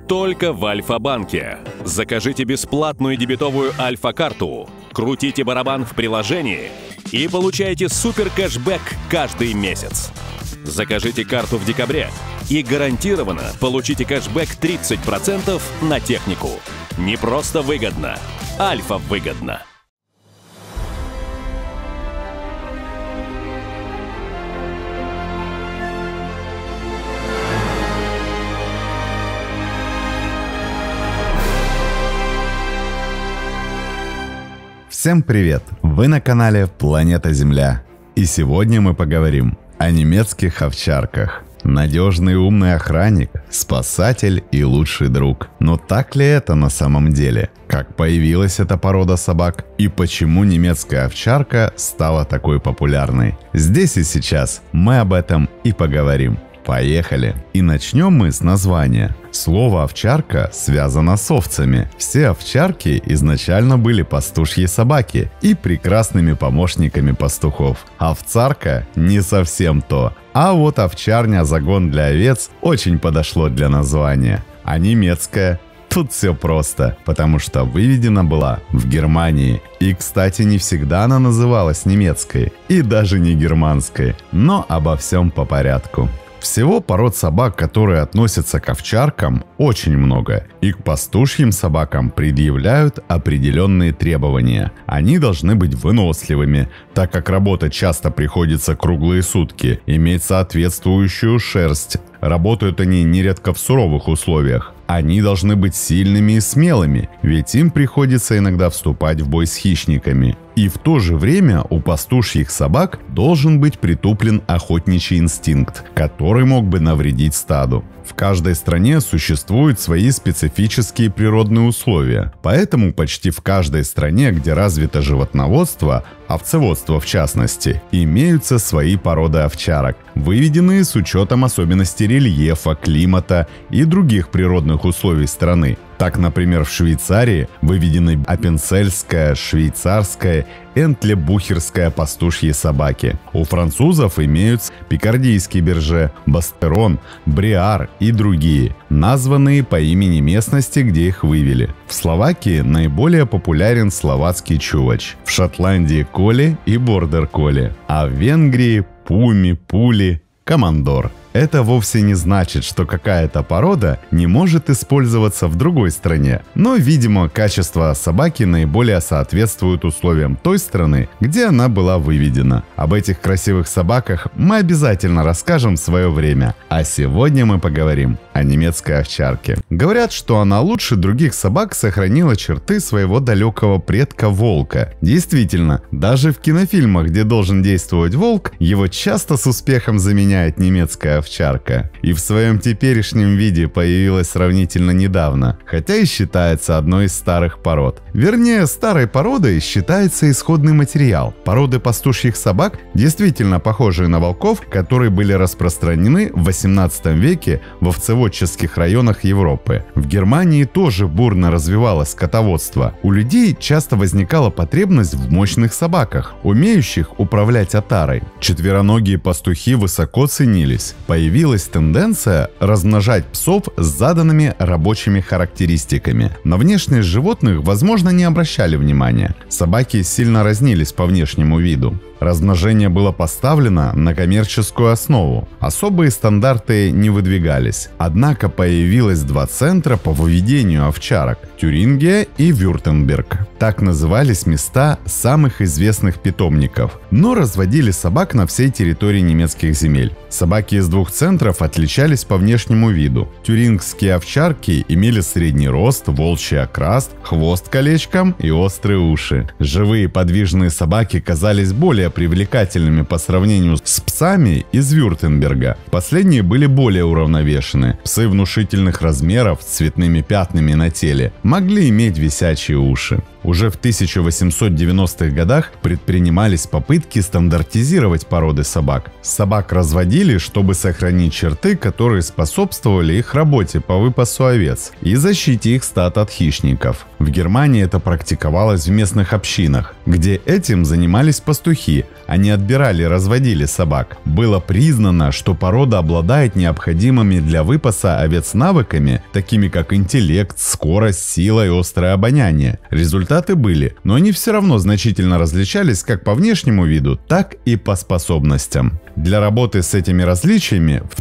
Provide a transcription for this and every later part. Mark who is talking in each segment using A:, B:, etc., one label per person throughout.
A: только в Альфа-банке. Закажите бесплатную дебетовую Альфа-карту, крутите барабан в приложении и получайте супер кэшбэк каждый месяц. Закажите карту в декабре и гарантированно получите кэшбэк 30% на технику. Не просто выгодно, Альфа выгодно.
B: Всем привет! Вы на канале Планета Земля. И сегодня мы поговорим о немецких овчарках. Надежный и умный охранник, спасатель и лучший друг. Но так ли это на самом деле? Как появилась эта порода собак? И почему немецкая овчарка стала такой популярной? Здесь и сейчас мы об этом и поговорим. Поехали! И начнем мы с названия. Слово «овчарка» связано с овцами. Все овчарки изначально были пастушьи собаки и прекрасными помощниками пастухов. Овцарка не совсем то. А вот овчарня, загон для овец очень подошло для названия. А немецкая? Тут все просто, потому что выведена была в Германии. И, кстати, не всегда она называлась немецкой и даже не германской. Но обо всем по порядку. Всего пород собак, которые относятся к овчаркам, очень много, и к пастушьим собакам предъявляют определенные требования. Они должны быть выносливыми, так как работать часто приходится круглые сутки, иметь соответствующую шерсть. Работают они нередко в суровых условиях. Они должны быть сильными и смелыми, ведь им приходится иногда вступать в бой с хищниками. И в то же время у пастушьих собак должен быть притуплен охотничий инстинкт, который мог бы навредить стаду. В каждой стране существуют свои специфические природные условия, поэтому почти в каждой стране, где развито животноводство, овцеводство в частности, имеются свои породы овчарок, выведенные с учетом особенностей рельефа, климата и других природных условий страны. Так, например, в Швейцарии выведены аппенцельская, швейцарская, энтлебухерская пастушьи собаки. У французов имеются пикардийский берже, бастерон, бриар и другие, названные по имени местности, где их вывели. В Словакии наиболее популярен словацкий чувач, в Шотландии коли и бордер-коли, а в Венгрии пуми, пули, командор. Это вовсе не значит, что какая-то порода не может использоваться в другой стране, но, видимо, качества собаки наиболее соответствуют условиям той страны, где она была выведена. Об этих красивых собаках мы обязательно расскажем в свое время, а сегодня мы поговорим о немецкой овчарке. Говорят, что она лучше других собак сохранила черты своего далекого предка волка. Действительно, даже в кинофильмах, где должен действовать волк, его часто с успехом заменяет немецкая овчарка. И в своем теперешнем виде появилась сравнительно недавно, хотя и считается одной из старых пород. Вернее, старой породой считается исходный материал. Породы пастушьих собак, действительно похожие на волков, которые были распространены в 18 веке в овцеводческих районах Европы. В Германии тоже бурно развивалось скотоводство. У людей часто возникала потребность в мощных собаках, умеющих управлять отарой. Четвероногие пастухи высоко ценились. Появилась тенденция размножать псов с заданными рабочими характеристиками. На внешность животных, возможно, не обращали внимания. Собаки сильно разнились по внешнему виду. Размножение было поставлено на коммерческую основу. Особые стандарты не выдвигались. Однако появилось два центра по выведению овчарок – Тюрингия и Вюртемберг. Так назывались места самых известных питомников. Но разводили собак на всей территории немецких земель. Собаки из двух центров отличались по внешнему виду. Тюрингские овчарки имели средний рост, волчий окрас, хвост колечком и острые уши. Живые подвижные собаки казались более привлекательными по сравнению с псами из Вюртемберга. Последние были более уравновешены. Псы внушительных размеров с цветными пятнами на теле могли иметь висячие уши. Уже в 1890-х годах предпринимались попытки стандартизировать породы собак. Собак разводили, чтобы сохранить черты, которые способствовали их работе по выпасу овец и защите их стад от хищников. В Германии это практиковалось в местных общинах, где этим занимались пастухи. Они отбирали и разводили собак. Было признано, что порода обладает необходимыми для выпаса овец навыками, такими как интеллект, скорость, сила и острое обоняние. Результаты были, но они все равно значительно различались как по внешнему виду, так и по способностям. Для работы с этими различиями в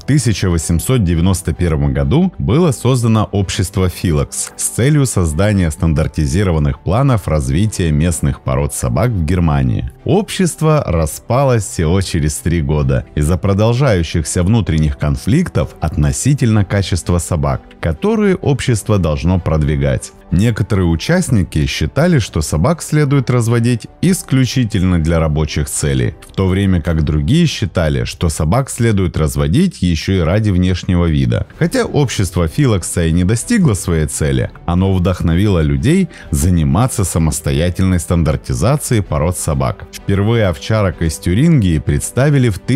B: 1891 году было создано общество Филокс с целью создания стандартизированных планов развития местных пород собак в Германии. Общество распалось всего через 3 года из-за продолжающихся внутренних конфликтов относительно качества собак, которые общество должно продвигать. Некоторые участники считали, что собак следует разводить исключительно для рабочих целей, в то время как другие считали, что собак следует разводить еще и ради внешнего вида. Хотя общество Филокса и не достигло своей цели, оно вдохновило людей заниматься самостоятельной стандартизацией пород собак. Впервые овчарок из Тюрингии представили в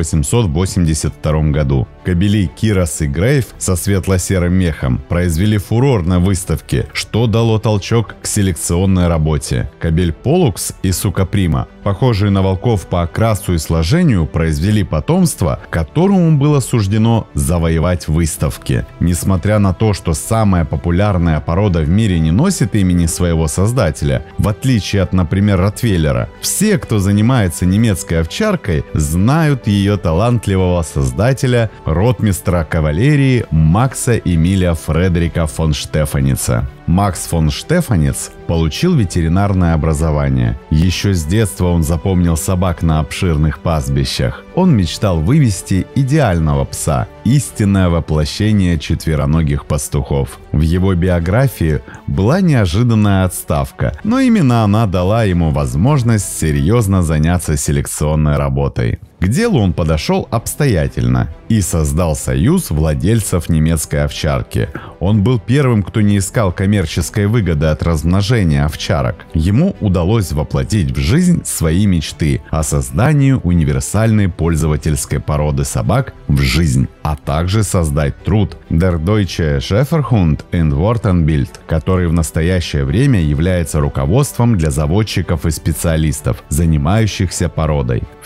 B: 1882 году. Кобели Кирос и Грейв со светло-серым мехом произвели фурор на выставке, что дало толчок к селекционной работе. Кобель Полукс и Сука Прима, похожие на волков по окрасу и сложению, произвели потомство, которому было суждено завоевать выставки. Несмотря на то, что самая популярная порода в мире не носит имени своего создателя, в отличие от, например, Ротвейлера, все, кто занимается немецкой овчаркой, знают ее талантливого создателя, ротмистра кавалерии Макса Эмиля Фредерика фон Штефаница. Макс фон Штефанец получил ветеринарное образование. Еще с детства он запомнил собак на обширных пастбищах. Он мечтал вывести идеального пса, истинное воплощение четвероногих пастухов. В его биографии была неожиданная отставка, но именно она дала ему возможность серьезно заняться селекционной работой. К делу он подошел обстоятельно и создал союз владельцев немецкой овчарки. Он был первым, кто не искал коммерческой выгоды от размножения овчарок. Ему удалось воплотить в жизнь свои мечты о создании универсальной пользовательской породы собак в жизнь, а также создать труд Der Deutsche Schäferhund in Wort und Bild, который в настоящее время является руководством для заводчиков и специалистов, занимающихся породой. В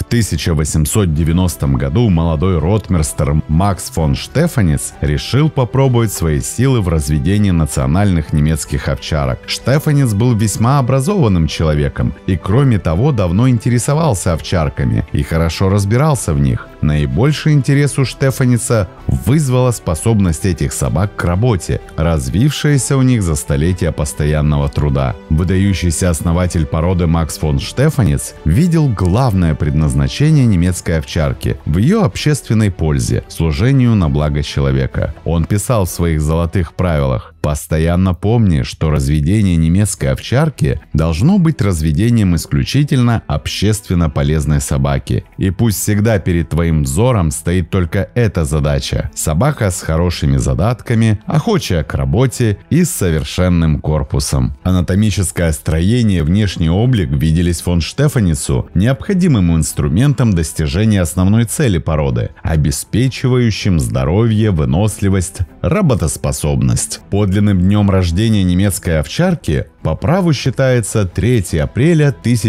B: 1890 году молодой ротмистр Макс фон Штефанец решил попробовать свои силы в разведении национальных немецких овчарок. Штефанец был весьма образованным человеком и, кроме того, давно интересовался овчарками и хорошо разбирался в них. Наибольший интерес у Штефаница вызвала способность этих собак к работе, развившаяся у них за столетия постоянного труда. Выдающийся основатель породы Макс фон Штефанец видел главное предназначение немецкой овчарки в ее общественной пользе, служению на благо человека. Он писал в своих золотых правилах: «Постоянно помни, что разведение немецкой овчарки должно быть разведением исключительно общественно полезной собаки. И пусть всегда перед твоим взором стоит только эта задача – собака с хорошими задатками, охочая к работе и с совершенным корпусом». Анатомическое строение и внешний облик виделись фон Штефаницу необходимым инструментом достижения основной цели породы, обеспечивающим здоровье, выносливость, работоспособность. Подлинным днем рождения немецкой овчарки по праву считается 3 апреля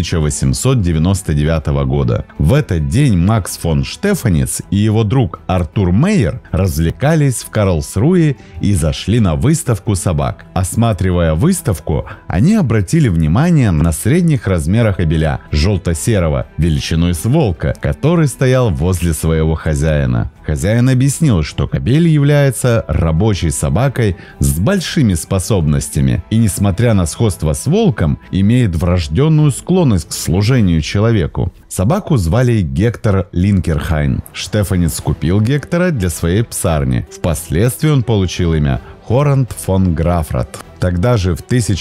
B: 1899 года. В этот день Макс фон Штефанец и его друг Артур Мейер развлекались в Карлсруhe и зашли на выставку собак. Осматривая выставку, они обратили внимание на средних размерах кобеля, желто-серого, величиной с волка, который стоял возле своего хозяина. Хозяин объяснил, что кобель является рабочей собакой с большими способностями и, несмотря на сходство с волком, имеет врожденную склонность к служению человеку. Собаку звали Гектор Линкерхайн. Штефанец купил Гектора для своей псарни. Впоследствии он получил имя Хоранд фон Графрат. Тогда же в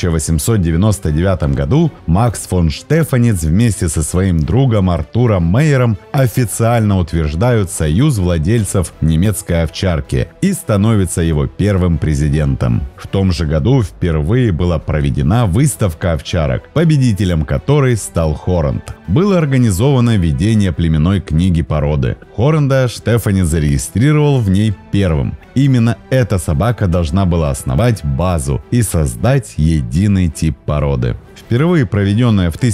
B: 1899 году Макс фон Штефаниц вместе со своим другом Артуром Мейером официально утверждают союз владельцев немецкой овчарки и становится его первым президентом. В том же году впервые была проведена выставка овчарок, победителем которой стал Хоранд. Было организовано ведение племенной книги породы. Хоранда Штефаниц зарегистрировал в ней первым. Именно эта собака должна была основать базу и создать единый тип породы. Впервые проведенная в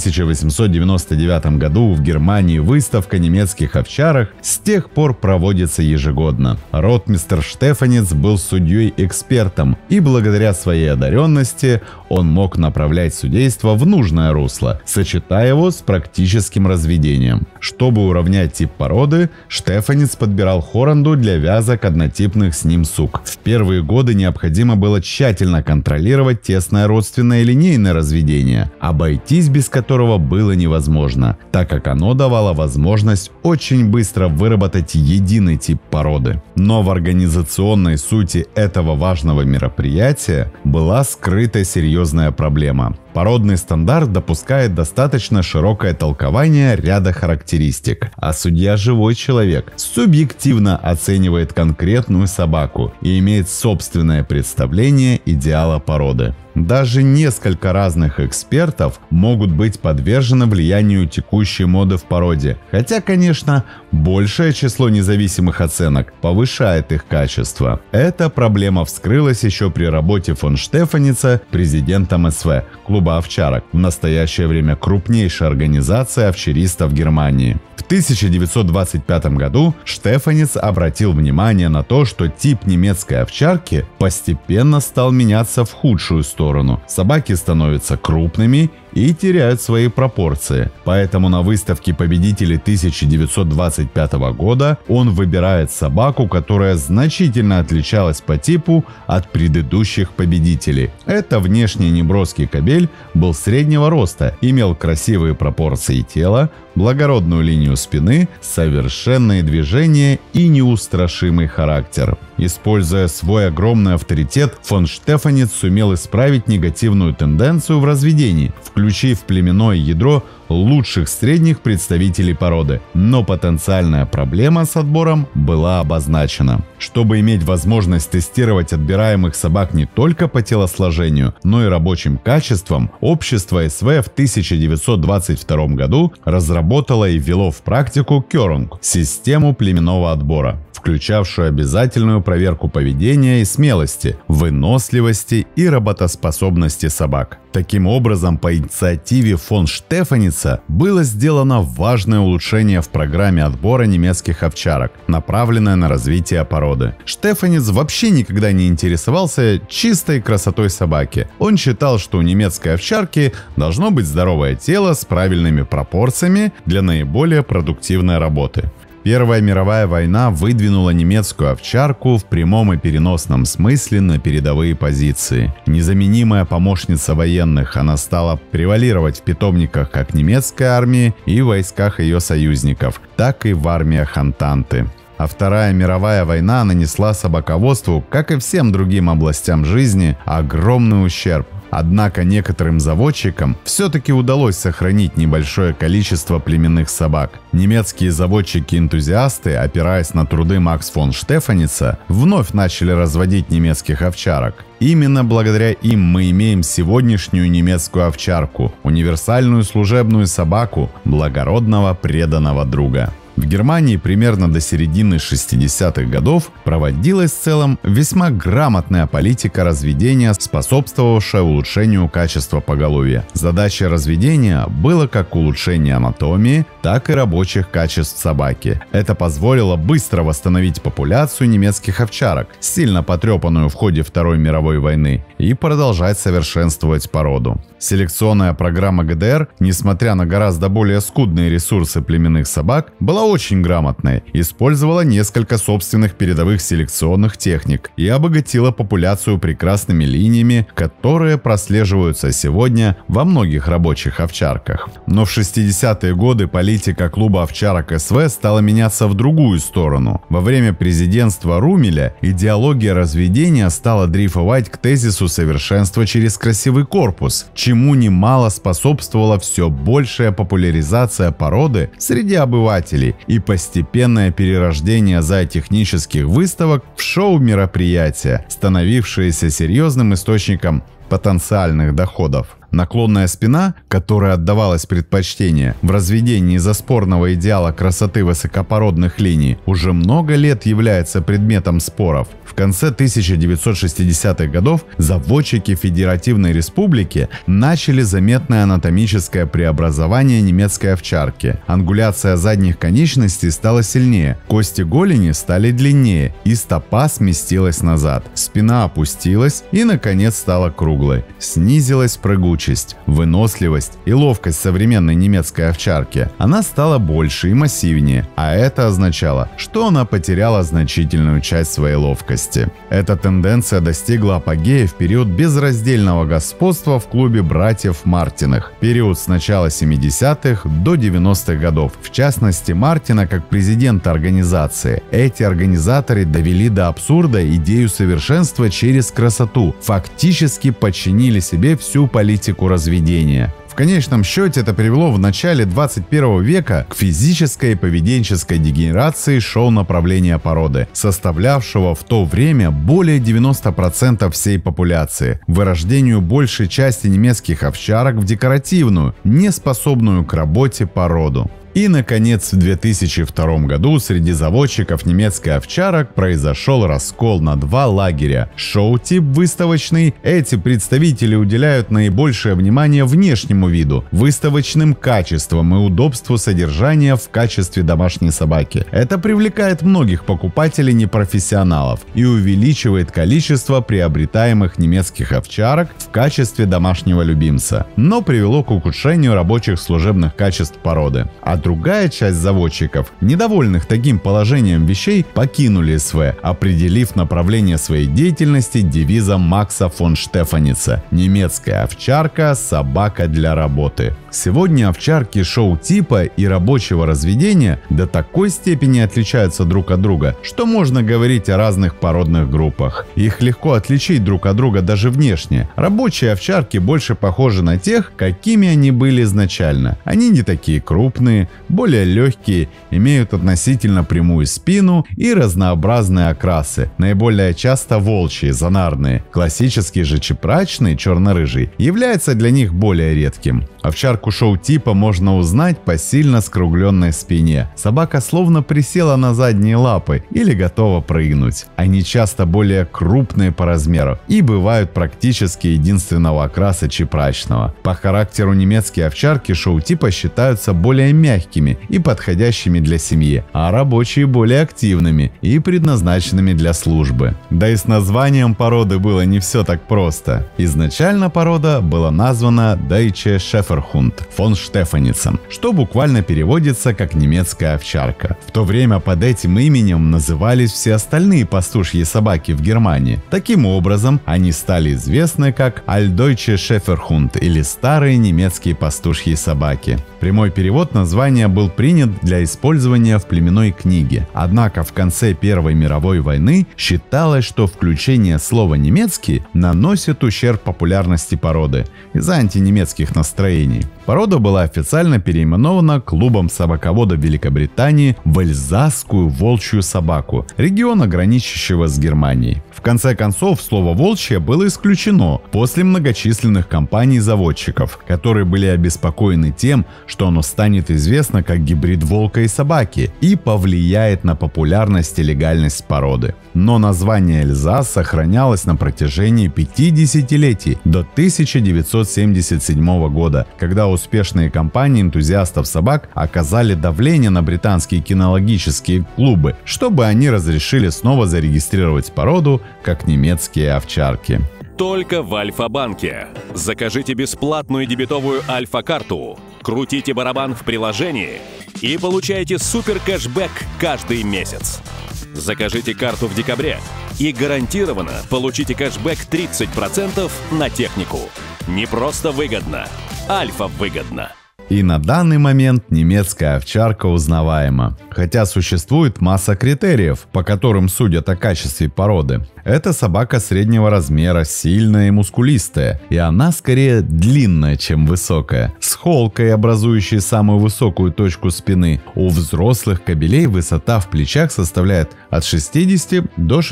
B: 1899 году в Германии выставка немецких овчарок с тех пор проводится ежегодно. Ротмистр Штефаниц был судьей-экспертом, и благодаря своей одаренности он мог направлять судейство в нужное русло, сочетая его с практическим разведением. Чтобы уравнять тип породы, Штефаниц подбирал Хоранду для вязок однотипных с ним сук. В первые годы необходимо было тщательно контролировать тесное родственное линейное разведение, обойтись без которого было невозможно, так как оно давало возможность очень быстро выработать единый тип породы. Но в организационной сути этого важного мероприятия была скрыта серьезная проблема. Породный стандарт допускает достаточно широкое толкование ряда характеристик, а судья – живой человек, субъективно оценивает конкретную собаку и имеет собственное представление идеала породы. Даже несколько разных экспертов могут быть подвержены влиянию текущей моды в породе, хотя, конечно, большее число независимых оценок повышает их качество. Эта проблема вскрылась еще при работе фон Штефаница президентом СВ, клуба овчарок, в настоящее время крупнейшая организация овчаристов Германии. В 1925 году Штефаниц обратил внимание на то, что тип немецкой овчарки постепенно стал меняться в худшую сторону. Собаки становятся крупными и теряют свои пропорции. Поэтому на выставке победителей 1925 года он выбирает собаку, которая значительно отличалась по типу от предыдущих победителей. Это внешне неброский кобель был среднего роста, имел красивые пропорции тела, благородную линию спины, совершенные движения и неустрашимый характер. Используя свой огромный авторитет, фон Штефаниц сумел исправить негативную тенденцию в разведении, включив в племенное ядро лучших средних представителей породы. Но потенциальная проблема с отбором была обозначена. Чтобы иметь возможность тестировать отбираемых собак не только по телосложению, но и рабочим качествам, общество СВ в 1922 году разработало и ввело в практику Кёрунг – систему племенного отбора, включавшую обязательную проверку поведения и смелости, выносливости и работоспособности собак. Таким образом, по инициативе фон Штефаница было сделано важное улучшение в программе отбора немецких овчарок, направленное на развитие породы. Штефаниц вообще никогда не интересовался чистой красотой собаки. Он считал, что у немецкой овчарки должно быть здоровое тело с правильными пропорциями для наиболее продуктивной работы. Первая мировая война выдвинула немецкую овчарку в прямом и переносном смысле на передовые позиции. Незаменимая помощница военных, она стала превалировать в питомниках как немецкой армии и в войсках ее союзников, так и в армиях Антанты. А Вторая мировая война нанесла собаководству, как и всем другим областям жизни, огромный ущерб. Однако некоторым заводчикам все-таки удалось сохранить небольшое количество племенных собак. Немецкие заводчики-энтузиасты, опираясь на труды Макс фон Штефаница, вновь начали разводить немецких овчарок. Именно благодаря им мы имеем сегодняшнюю немецкую овчарку, универсальную служебную собаку благородного преданного друга. В Германии примерно до середины 60-х годов проводилась в целом весьма грамотная политика разведения, способствовавшая улучшению качества поголовья. Задачей разведения было как улучшение анатомии, так и рабочих качеств собаки. Это позволило быстро восстановить популяцию немецких овчарок, сильно потрепанную в ходе Второй мировой войны, и продолжать совершенствовать породу. Селекционная программа ГДР, несмотря на гораздо более скудные ресурсы племенных собак, была очень грамотной, использовала несколько собственных передовых селекционных техник и обогатила популяцию прекрасными линиями, которые прослеживаются сегодня во многих рабочих овчарках. Но в 60-е годы политика клуба овчарок СВ стала меняться в другую сторону. Во время президентства Румеля идеология разведения стала дрейфовать к тезису совершенства через красивый корпус, чему немало способствовала все большая популяризация породы среди обывателей и постепенное перерождение зоотехнических выставок в шоу-мероприятия, становившиеся серьезным источником потенциальных доходов. Наклонная спина, которой отдавалось предпочтение в разведении из-за спорного идеала красоты высокопородных линий, уже много лет является предметом споров. В конце 1960-х годов заводчики Федеративной Республики начали заметное анатомическое преобразование немецкой овчарки. Ангуляция задних конечностей стала сильнее, кости голени стали длиннее и стопа сместилась назад. Спина опустилась и, наконец, стала круглой. Снизилась прыгучесть, выносливость и ловкость современной немецкой овчарки. Она стала больше и массивнее, а это означало, что она потеряла значительную часть своей ловкости. Эта тенденция достигла апогея в период безраздельного господства в клубе братьев Мартиных, период с начала 70-х до 90-х годов. В частности, Мартина как президента организации. Эти организаторы довели до абсурда идею совершенства через красоту, фактически подчинили себе всю политику разведения. В конечном счете это привело в начале 21 века к физической и поведенческой дегенерации шоу-направления породы, составлявшего в то время более 90% всей популяции, вырождению большей части немецких овчарок в декоративную, неспособную к работе породу. И, наконец, в 2002 году среди заводчиков немецких овчарок произошел раскол на два лагеря. Шоу-тип выставочный. Эти представители уделяют наибольшее внимание внешнему виду, выставочным качествам и удобству содержания в качестве домашней собаки. Это привлекает многих покупателей-непрофессионалов и увеличивает количество приобретаемых немецких овчарок в качестве домашнего любимца, но привело к ухудшению рабочих служебных качеств породы. Другая часть заводчиков, недовольных таким положением вещей, покинули СВ, определив направление своей деятельности девизом Макса фон Штефаница «Немецкая овчарка – собака для работы». Сегодня овчарки шоу-типа и рабочего разведения до такой степени отличаются друг от друга, что можно говорить о разных породных группах. Их легко отличить друг от друга даже внешне. Рабочие овчарки больше похожи на тех, какими они были изначально. Они не такие крупные, более легкие, имеют относительно прямую спину и разнообразные окрасы, наиболее часто волчьи, зонарные. Классический же чепрачный, черно-рыжий, является для них более редким. Овчарку шоу-типа можно узнать по сильно скругленной спине. Собака словно присела на задние лапы или готова прыгнуть. Они часто более крупные по размеру и бывают практически единственного окраса чепрачного. По характеру немецкие овчарки шоу-типа считаются более мягкими и подходящими для семьи, а рабочие более активными и предназначенными для службы. Да и с названием породы было не все так просто. Изначально порода была названа Deutsche Schäferhund фон Штефаницем, что буквально переводится как немецкая овчарка. В то время под этим именем назывались все остальные пастушьи собаки в Германии. Таким образом, они стали известны как Altdeutsche Schäferhund или старые немецкие пастушьи собаки. Прямой перевод названия был принят для использования в племенной книге. Однако в конце Первой мировой войны считалось, что включение слова «немецкий» наносит ущерб популярности породы из-за антинемецких настроений. Порода была официально переименована Клубом собаководов Великобритании в Эльзасскую волчью собаку, региона, граничащего с Германией. В конце концов, слово «волчья» было исключено после многочисленных кампаний заводчиков, которые были обеспокоены тем, что оно станет известно как гибрид волка и собаки и повлияет на популярность и легальность породы. Но название Эльзас сохранялось на протяжении 5 десятилетий до 1977 года, когда успешные кампании энтузиастов собак оказали давление на британские кинологические клубы, чтобы они разрешили снова зарегистрировать породу как немецкие овчарки.
A: Только в Альфа-банке. Закажите бесплатную дебетовую Альфа-карту, крутите барабан в приложении и получайте супер кэшбэк каждый месяц. Закажите карту в декабре и гарантированно получите кэшбэк 30% на технику. Не просто выгодно, альфа выгодно.
B: И на данный момент немецкая овчарка узнаваема. Хотя существует масса критериев, по которым судят о качестве породы. Это собака среднего размера, сильная и мускулистая, и она скорее длинная, чем высокая, с холкой, образующей самую высокую точку спины. У взрослых кобелей высота в плечах составляет от 60 до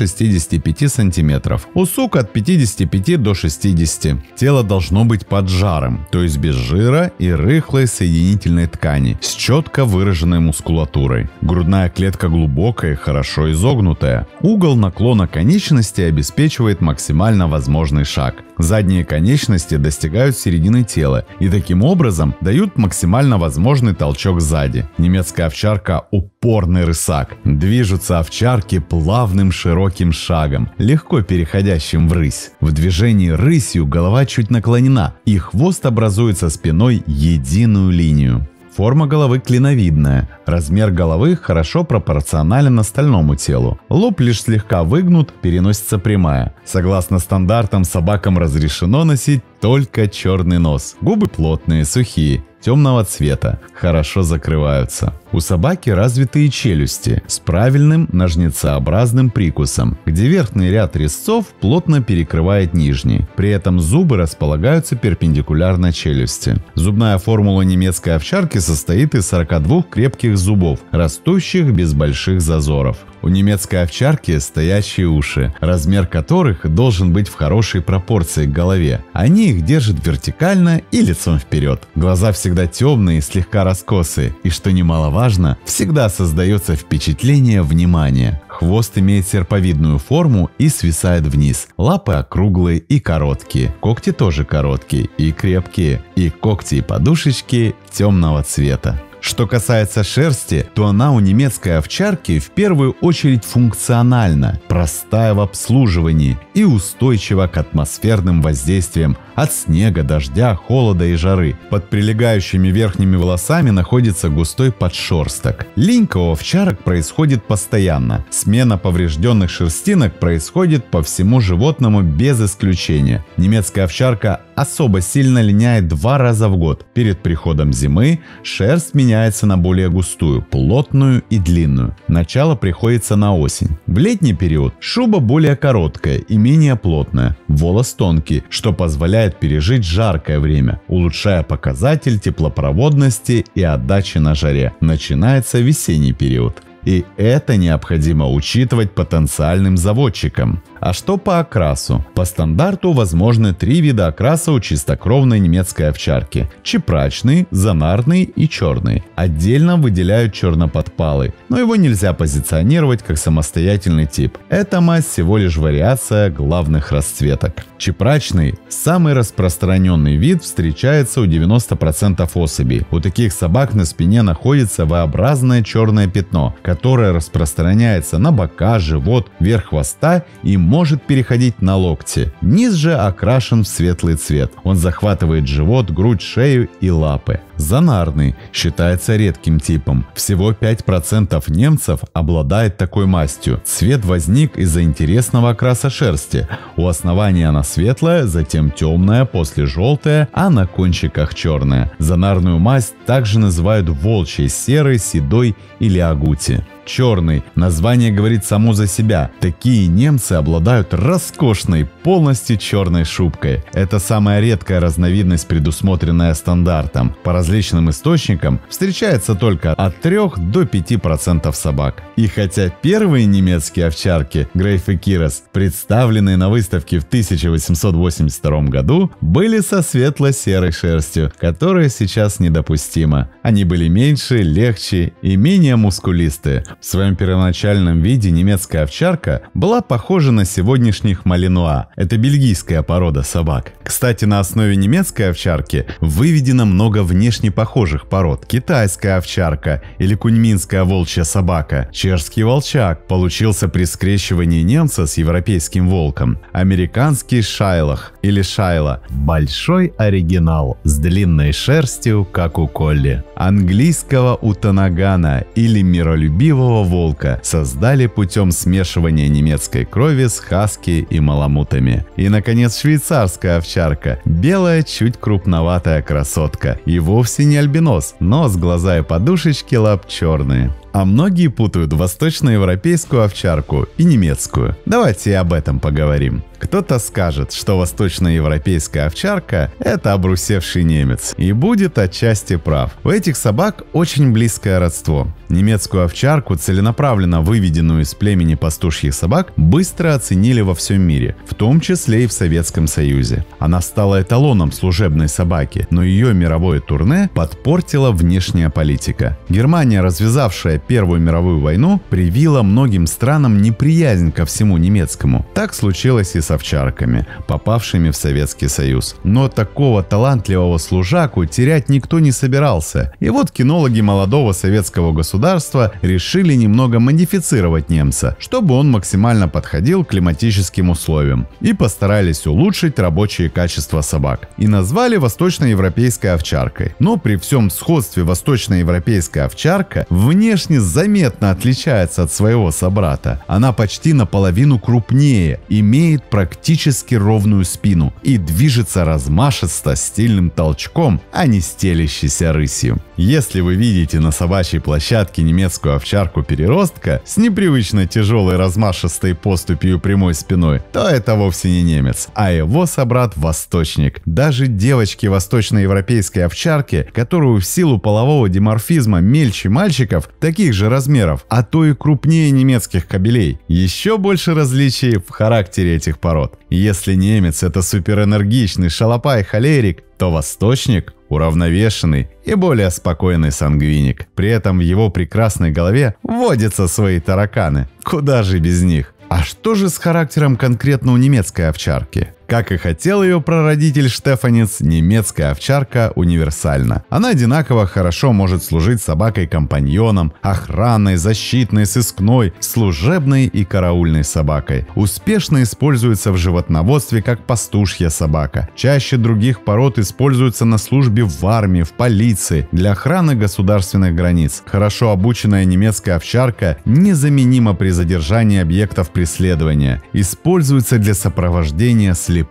B: 65 сантиметров, у сук от 55 до 60. Тело должно быть поджарым, то есть без жира и рыхлой соединительной ткани, с четко выраженной мускулатурой. Грудная клетка глубокая и хорошо изогнутая. Угол наклона конечностей обеспечивает максимально возможный шаг. Задние конечности достигают середины тела и таким образом дают максимально возможный толчок сзади. Немецкая овчарка – упорный рысак. Движутся овчарки плавным широким шагом, легко переходящим в рысь. В движении рысью голова чуть наклонена, и хвост образует со спиной единую линию. Форма головы клиновидная. Размер головы хорошо пропорционален остальному телу. Лоб лишь слегка выгнут, переносица прямая. Согласно стандартам, собакам разрешено носить только черный нос. Губы плотные, сухие, темного цвета, хорошо закрываются. У собаки развитые челюсти с правильным ножницеобразным прикусом, где верхний ряд резцов плотно перекрывает нижний. При этом зубы располагаются перпендикулярно челюсти. Зубная формула немецкой овчарки состоит из 42 крепких зубов, растущих без больших зазоров. У немецкой овчарки стоящие уши, размер которых должен быть в хорошей пропорции к голове. Они их держат вертикально и лицом вперед. Глаза всегда темные и слегка раскосые, и, что немаловажно, всегда создается впечатление внимания. Хвост имеет серповидную форму и свисает вниз. Лапы округлые и короткие. Когти тоже короткие и крепкие. И когти и подушечки темного цвета. Что касается шерсти, то она у немецкой овчарки в первую очередь функциональна, простая в обслуживании и устойчива к атмосферным воздействиям от снега, дождя, холода и жары. Под прилегающими верхними волосами находится густой подшерсток. Линька у овчарок происходит постоянно. Смена поврежденных шерстинок происходит по всему животному без исключения. Немецкая овчарка особо сильно линяет 2 раза в год. Перед приходом зимы шерсть меняется на более густую, плотную и длинную. Начало приходится на осень. В летний период шуба более короткая и менее плотная. Волос тонкий, что позволяет пережить жаркое время, улучшая показатель теплопроводности и отдачи на жаре. Начинается весенний период. И это необходимо учитывать потенциальным заводчикам. А что по окрасу? По стандарту возможны 3 вида окраса у чистокровной немецкой овчарки: чепрачный, зонарный и черный. Отдельно выделяют черноподпалый, но его нельзя позиционировать как самостоятельный тип. Эта мазь всего лишь вариация главных расцветок. Чепрачный, самый распространенный вид, встречается у 90% особей. У таких собак на спине находится V-образное черное пятно, которое распространяется на бока, живот, верх хвоста и может переходить на локти. Низ же окрашен в светлый цвет. Он захватывает живот, грудь, шею и лапы. Зонарный считается редким типом. Всего 5% немцев обладает такой мастью. Цвет возник из-за интересного окраса шерсти. У основания она светлая, затем темная, после желтая, а на кончиках черная. Зонарную масть также называют волчьей, серой, седой или агути. Черный. Название говорит само за себя. Такие немцы обладают роскошной, полностью черной шубкой. Это самая редкая разновидность, предусмотренная стандартом. По различным источникам встречается только от 3 до 5% собак. И хотя первые немецкие овчарки, Грейф и Кирос, представленные на выставке в 1882 году, были со светло-серой шерстью, которая сейчас недопустима. Они были меньше, легче и менее мускулистые. В своем первоначальном виде немецкая овчарка была похожа на сегодняшних малинуа. Это бельгийская порода собак. Кстати, на основе немецкой овчарки выведено много внешне похожих пород. Китайская овчарка или куньминская волчья собака. Чешский волчак получился при скрещивании немца с европейским волком. Американский шайлах или шайла. Большой оригинал с длинной шерстью, как у колли. Английского утанагана или миролюбивого волка создали путем смешивания немецкой крови с хаски и маламутами. И, наконец, швейцарская овчарка. Белая, чуть крупноватая красотка. И вовсе не альбинос. Нос, глаза и подушечки лап черные. А многие путают восточноевропейскую овчарку и немецкую. Давайте и об этом поговорим. Кто-то скажет, что восточноевропейская овчарка – это обрусевший немец. И будет отчасти прав. У этих собак очень близкое родство. Немецкую овчарку, целенаправленно выведенную из племени пастушьих собак, быстро оценили во всем мире, в том числе и в Советском Союзе. Она стала эталоном служебной собаки, но ее мировое турне подпортила внешняя политика. Германия, развязавшая Первую мировую войну, привила многим странам неприязнь ко всему немецкому. Так случилось и с овчарками, попавшими в Советский Союз. Но такого талантливого служаку терять никто не собирался. И вот кинологи молодого советского государства решили немного модифицировать немца, чтобы он максимально подходил к климатическим условиям. И постарались улучшить рабочие качества собак. И назвали восточноевропейской овчаркой. Но при всем сходстве восточноевропейская овчарка внешне заметно отличается от своего собрата. Она почти наполовину крупнее, имеет практически ровную спину и движется размашисто, стильным толчком, а не стелящейся рысью. Если вы видите на собачьей площадке немецкую овчарку-переростка с непривычно тяжелой размашистой поступью и прямой спиной, то это вовсе не немец, а его собрат-восточник. Даже девочки восточноевропейской овчарки, которую в силу полового диморфизма мельче мальчиков, таких же размеров, а то и крупнее немецких кобелей. Еще больше различий в характере этих пород. Если немец – это суперэнергичный шалопай-холерик, то восточник – уравновешенный и более спокойный сангвиник. При этом в его прекрасной голове водятся свои тараканы. Куда же без них? А что же с характером конкретно у немецкой овчарки? Как и хотел ее прародитель Штефанец, немецкая овчарка универсальна. Она одинаково хорошо может служить собакой-компаньоном, охранной, защитной, сыскной, служебной и караульной собакой. Успешно используется в животноводстве как пастушья собака. Чаще других пород используется на службе в армии, в полиции, для охраны государственных границ. Хорошо обученная немецкая овчарка незаменима при задержании объектов преследования. Используется для сопровождения слепых,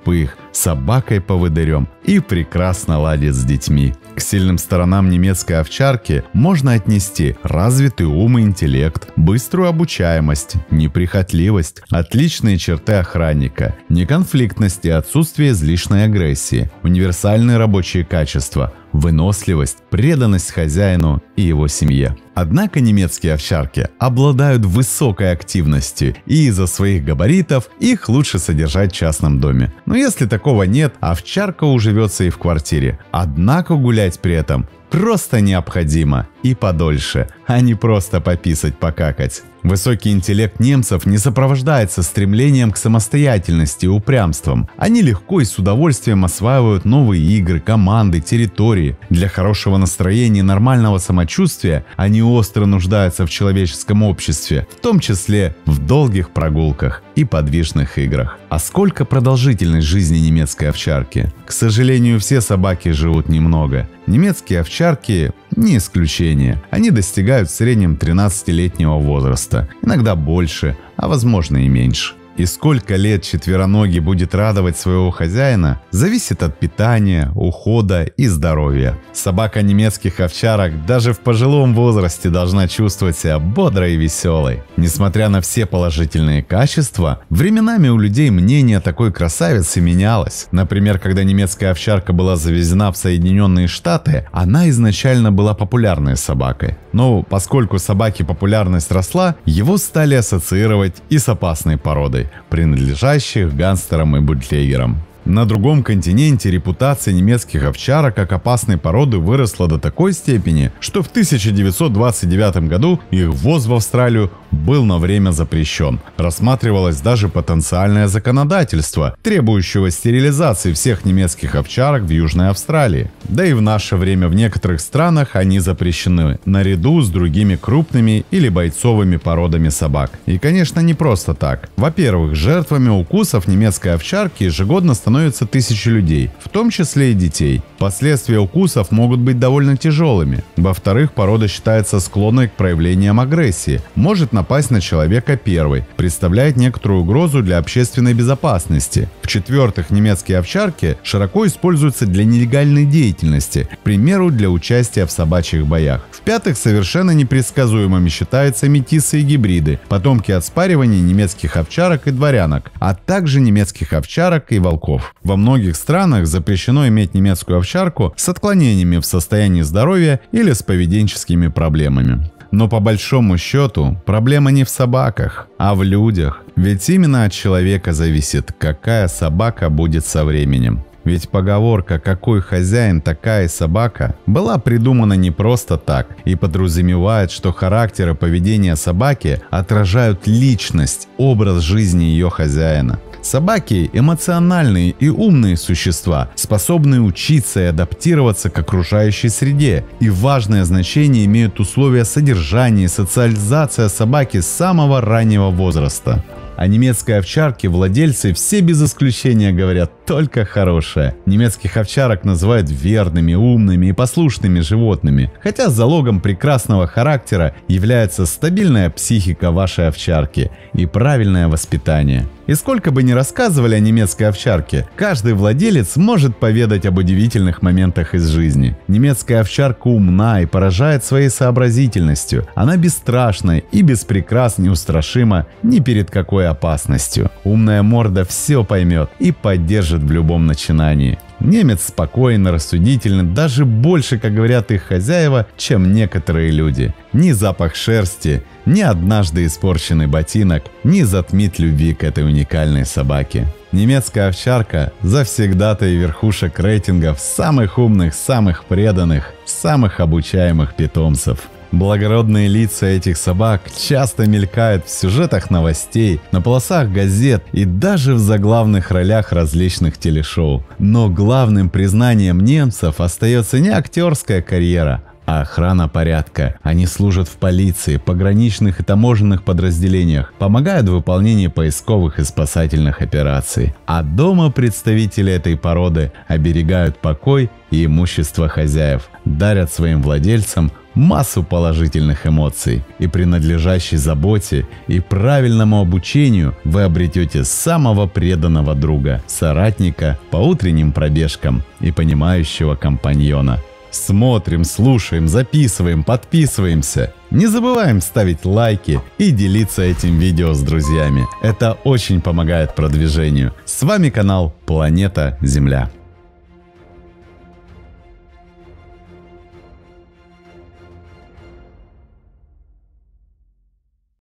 B: собакой-поводырем и прекрасно ладит с детьми. К сильным сторонам немецкой овчарки можно отнести развитый ум и интеллект, быструю обучаемость, неприхотливость, отличные черты охранника, неконфликтность и отсутствие излишней агрессии, универсальные рабочие качества, выносливость, преданность хозяину и его семье. Однако немецкие овчарки обладают высокой активностью, и из-за своих габаритов их лучше содержать в частном доме. Но если такого нет, овчарка уживется и в квартире. Однако гулять при этом просто необходимо и подольше, а не просто пописать-покакать. Высокий интеллект немцев не сопровождается стремлением к самостоятельности и упрямством. Они легко и с удовольствием осваивают новые игры, команды, территории. Для хорошего настроения и нормального самочувствия они остро нуждаются в человеческом обществе, в том числе в долгих прогулках и подвижных играх. А сколько продолжительность жизни немецкой овчарки? К сожалению, все собаки живут немного. Немецкие овчарки не исключение. Они достигают в среднем 13-летнего возраста, иногда больше, а возможно и меньше. И сколько лет четвероногий будет радовать своего хозяина, зависит от питания, ухода и здоровья. Собака немецких овчарок даже в пожилом возрасте должна чувствовать себя бодрой и веселой. Несмотря на все положительные качества, временами у людей мнение о такой красавице менялось. Например, когда немецкая овчарка была завезена в Соединенные Штаты, она изначально была популярной собакой. Но поскольку собаки популярность росла, его стали ассоциировать и с опасной породой, принадлежащих гангстерам и бутлегерам. На другом континенте репутация немецких овчарок как опасной породы выросла до такой степени, что в 1929 году их ввоз в Австралию был на время запрещен. Рассматривалось даже потенциальное законодательство, требующего стерилизации всех немецких овчарок в Южной Австралии. Да и в наше время в некоторых странах они запрещены, наряду с другими крупными или бойцовыми породами собак. И, конечно, не просто так. Во-первых, жертвами укусов немецкой овчарки ежегодно становятся тысячи людей, в том числе и детей. Последствия укусов могут быть довольно тяжелыми. Во-вторых, порода считается склонной к проявлениям агрессии, может напасть на человека первой, представляет некоторую угрозу для общественной безопасности. В-четвертых, немецкие овчарки широко используются для нелегальной деятельности, к примеру, для участия в собачьих боях. В-пятых, совершенно непредсказуемыми считаются метисы и гибриды, потомки от спаривания немецких овчарок и дворянок, а также немецких овчарок и волков. Во многих странах запрещено иметь немецкую овчарку с отклонениями в состоянии здоровья или с поведенческими проблемами. Но по большому счету проблема не в собаках, а в людях. Ведь именно от человека зависит, какая собака будет со временем. Ведь поговорка «какой хозяин, такая и собака» была придумана не просто так и подразумевает, что характер и поведение собаки отражают личность, образ жизни ее хозяина. Собаки – эмоциональные и умные существа, способные учиться и адаптироваться к окружающей среде. И важное значение имеют условия содержания и социализация собаки с самого раннего возраста. О немецкой овчарке владельцы все без исключения говорят только хорошее. Немецких овчарок называют верными, умными и послушными животными, хотя залогом прекрасного характера является стабильная психика вашей овчарки и правильное воспитание. И сколько бы ни рассказывали о немецкой овчарке, каждый владелец может поведать об удивительных моментах из жизни. Немецкая овчарка умна и поражает своей сообразительностью. Она бесстрашна и без прикрас неустрашима ни перед какой опасностью. Умная морда все поймет и поддержит в любом начинании. Немец спокоен, рассудителен, даже больше, как говорят их хозяева, чем некоторые люди. Ни запах шерсти, ни однажды испорченный ботинок не затмит любви к этой уникальной собаке. Немецкая овчарка завсегдатай верхушек рейтингов самых умных, самых преданных, самых обучаемых питомцев. Благородные лица этих собак часто мелькают в сюжетах новостей, на полосах газет и даже в заглавных ролях различных телешоу. Но главным признанием немцев остается не актерская карьера, а охрана порядка. Они служат в полиции, пограничных и таможенных подразделениях, помогают в выполнении поисковых и спасательных операций. А дома представители этой породы оберегают покой и имущество хозяев, дарят своим владельцам массу положительных эмоций. И при надлежащей заботе и правильному обучению вы обретете самого преданного друга, соратника по утренним пробежкам и понимающего компаньона. Смотрим, слушаем, записываем, подписываемся. Не забываем ставить лайки и делиться этим видео с друзьями. Это очень помогает продвижению. С вами канал Планета Земля.